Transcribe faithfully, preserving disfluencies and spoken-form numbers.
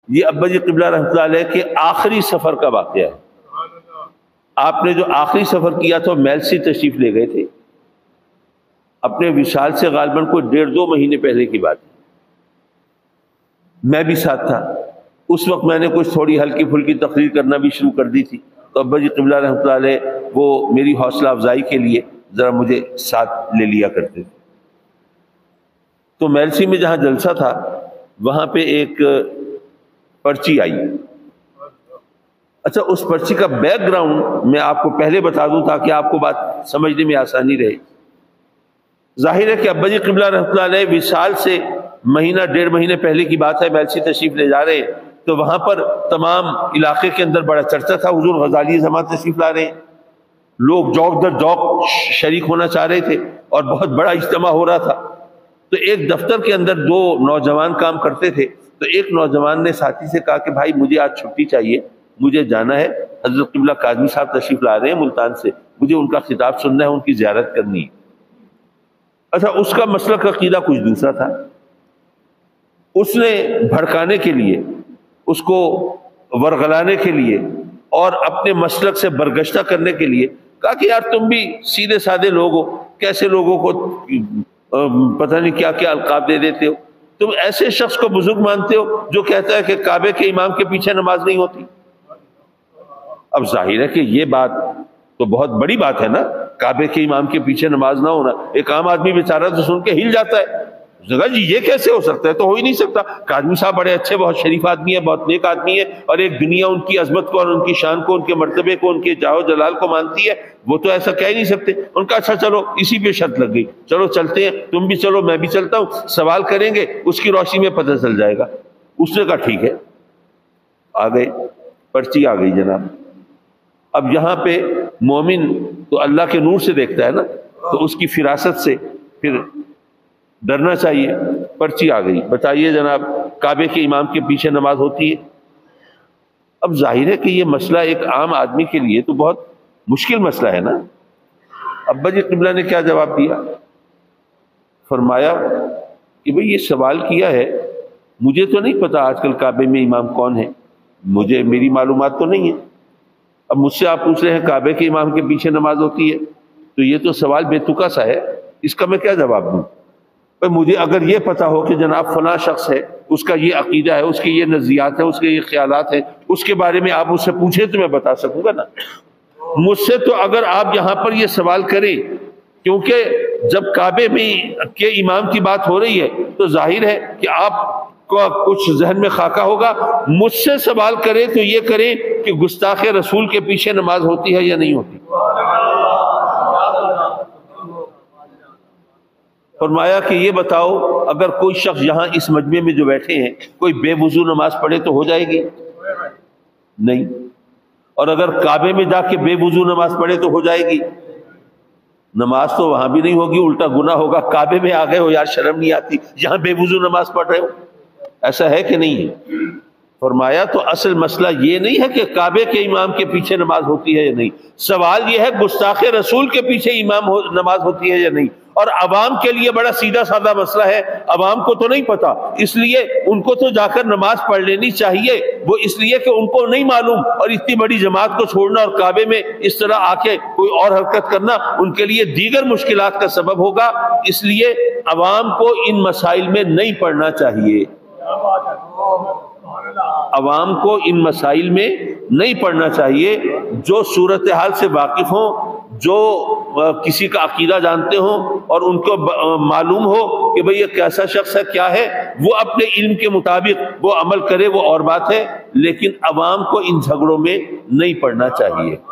یہ ابا جی قبلہ رحمۃ اللہ علیہ کے آخری سفر کا واقعہ ہے. آپ نے جو آخری سفر کیا تھا میلسی تشریف لے گئے تھے اپنے وصال سے غالباً کوئی ڈیڑھ دو مہینے پہلے کی بات ہے. میں بھی ساتھ تھا. اس وقت میں نے کچھ تھوڑی ہلکی پھلکی تقریر کرنا بھی شروع کر دی تھی, تو ابا جی قبلہ رحمۃ اللہ علیہ وہ میری حوصلہ افزائی کے لیے ذرا مجھے ساتھ لے لیا کرتے تھے. تو میلسی میں جہاں جلسہ تھا وہاں پہ ایک پرچی آئی. اچھا, اس پرچی کا بیک گراؤنڈ میں آپ کو پہلے بتا دوں تاکہ آپ کو بات سمجھنے میں آسانی رہے. ظاہر ہے کہ ابا جی قبلہ رحمۃ اللہ علیہ وصال سے مہینہ ڈیڑھ مہینے پہلے کی بات ہے, میلسی تشریف لے جا رہے ہیں, تو وہاں پر تمام علاقے کے اندر بڑا چرچا تھا, حضور غزالی زمان تشریف لا رہے ہیں, لوگ جوک در جوک شریک ہونا چاہ رہے تھے اور بہت بڑا اجتماع ہو رہا تھا. تو ایک دفتر کے اندر دو نوجوان کام کرتے تھے, تو ایک نوجوان نے ساتھی سے کہا کہ بھائی مجھے آج چھٹی چاہیے, مجھے جانا ہے, حضرت قبلہ کاظمی صاحب تشریف لا رہے ہیں ملتان سے, مجھے ان کا خطاب سننا ہے, ان کی زیارت کرنی ہے. اچھا, اس کا مسلک عقیدہ کچھ دوسرا تھا. اس نے بھڑکانے کے لیے, اس کو ورغلانے کے لیے اور اپنے مسلک سے برگشتہ کرنے کے لیے کہا کہ یار تم بھی سیدھے سادے لوگ ہو, کیسے لوگوں کو پتہ نہیں کیا کیا القاب دے دیتے ہو, تم ایسے شخص کو بزرگ مانتے ہو جو کہتا ہے کہ کعبے کے امام کے پیچھے نماز نہیں ہوتی. اب ظاہر ہے کہ یہ بات تو بہت بڑی بات ہے نا, کعبے کے امام کے پیچھے نماز نہ ہونا. ایک عام آدمی بیچارہ تو سن کے ہل جاتا ہے, جگہ جی یہ کیسے ہو سکتا ہے, تو ہو ہی نہیں سکتا. کاظمی صاحب بڑے اچھے, بہت شریف آدمی ہے, بہت نیک آدمی ہے, اور ایک دنیا ان کی عظمت کو اور ان کی شان کو, ان کے مرتبے کو, ان کے جاہ و جلال کو مانتی ہے, وہ تو ایسا کہہ نہیں سکتے. ان کا اچھا چلو اسی پہ شرط لگ گئی, چلو چلتے ہیں, تم بھی چلو میں بھی چلتا ہوں, سوال کریں گے اس کی روشنی میں پتہ چل جائے گا. اس نے کہا ٹھیک ہے. آ گئے, پرچی آ گئی جناب. اب یہاں پہ مومن تو اللہ کے نور سے دیکھتا ہے نا, تو اس کی فراست سے پھر ڈرنا چاہیے. پرچی آ گئی, بتائیے جناب کعبے کے امام کے پیچھے نماز ہوتی ہے؟ اب ظاہر ہے کہ یہ مسئلہ ایک عام آدمی کے لیے تو بہت مشکل مسئلہ ہے نا. ابا جی قبلہ نے کیا جواب دیا؟ فرمایا کہ بھئی یہ سوال کیا ہے, مجھے تو نہیں پتا آج کل کعبے میں امام کون ہے, مجھے میری معلومات تو نہیں ہے. اب مجھ سے آپ پوچھ رہے ہیں کعبے کے امام کے پیچھے نماز ہوتی ہے, تو یہ تو سوال بے تکا سا ہے, اس کا میں کیا جواب دوں؟ مجھے اگر یہ پتا ہو کہ جناب فلاں شخص ہے, اس کا یہ عقیدہ ہے, اس کے یہ نظریات ہیں, اس کے یہ خیالات ہیں, اس کے بارے میں آپ مجھ سے پوچھیں تو میں بتا سکوں گا نا. مجھ سے تو اگر آپ یہاں پر یہ سوال کریں, کیونکہ جب کعبے میں کے امام کی بات ہو رہی ہے تو ظاہر ہے کہ آپ کو کچھ ذہن میں خاکہ ہوگا. مجھ سے سوال کریں تو یہ کریں کہ گستاخ رسول کے پیچھے نماز ہوتی ہے یا نہیں ہوتی. فرمایا کہ یہ بتاؤ اگر کوئی شخص یہاں اس مجمع میں جو بیٹھے ہیں کوئی بے وضو نماز پڑھے تو ہو جائے گی؟ نہیں. اور اگر کعبے میں جا کے بے وضو نماز پڑھے تو ہو جائے گی؟ نماز تو وہاں بھی نہیں ہوگی, الٹا گناہ ہوگا. کعبے میں آ گئے ہو, یار شرم نہیں آتی, یہاں بے وضو نماز پڑھ رہے ہو, ایسا ہے کہ نہیں ہے؟ فرمایا تو اصل مسئلہ یہ نہیں ہے کہ کعبے کے امام کے پیچھے نماز ہوتی ہے یا نہیں, سوال یہ ہے گستاخ رسول کے پیچھے امام ہو نماز ہوتی ہے یا نہیں. اور عوام کے لیے بڑا سیدھا سادہ مسئلہ ہے, عوام کو تو نہیں پتا, اس لیے ان کو تو جا کر نماز پڑھ لینی چاہیے. وہ اس لیے کہ ان کو نہیں معلوم, اور اتنی بڑی جماعت کو چھوڑنا اور کعبے میں اس طرح آ کے کوئی اور حرکت کرنا ان کے لیے دیگر مشکلات کا سبب ہوگا. اس لیے عوام کو ان مسائل میں نہیں پڑھنا چاہیے, عوام کو ان مسائل میں نہیں پڑھنا چاہیے. جو صورتحال سے واقف ہوں, جو کسی کا عقیدہ جانتے ہوں اور ان کو معلوم ہو کہ بھئی یہ کیسا شخص ہے, کیا ہے, وہ اپنے علم کے مطابق وہ عمل کرے, وہ اور بات ہے. لیکن عوام کو ان جھگڑوں میں نہیں پڑھنا چاہیے.